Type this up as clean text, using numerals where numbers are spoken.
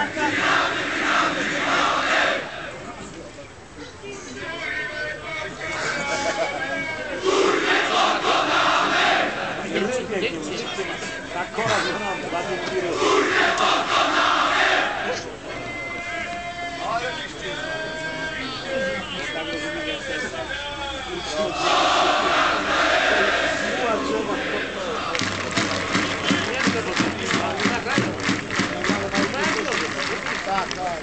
Tak kola wygląda, ładnie kierunek. Tak rozumiem, że to jest...